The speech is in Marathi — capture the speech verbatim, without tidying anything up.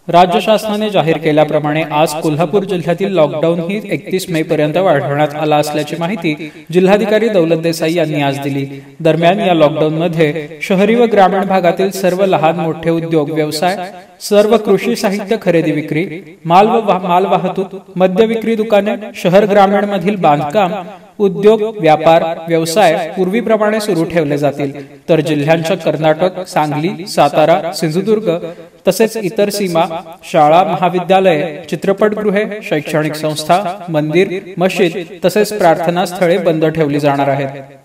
राज्य शासनाने जाहीर केल्याप्रमाणे आज कोल्हापूर जिल्ह्यातील लॉकडाऊन ही एकतीस मे पर्यंत वाढवण्यात आला असल्याची माहिती जिल्हाधिकारी दौलत देसाई यांनी आज दिली। दरम्यान या लॉकडाऊन मध्ये शहरी व ग्रामीण भागातील सर्व लहान मोठे उद्योग व्यवसाय, सर्व कृषी साहित्य खरेदी विक्री, माल व माल वाहतूक, मद्य विक्री दुकाने, शहर ग्रामीण मधील बांधकाम उद्योग, व्यापार, व्यवसाय पूर्वीप्रमाणे सुरू ठेवले जातील। तर जिल्ह्यांच्या कर्नाटक, सांगली, सातारा, सिंधुदुर्ग तसेच इतर सीमा, शाळा, महाविद्यालये, चित्रपटगृहे, शैक्षणिक संस्था, मंदिर, मशीद तसेच प्रार्थना स्थळे बंद ठेवली जाणार आहेत।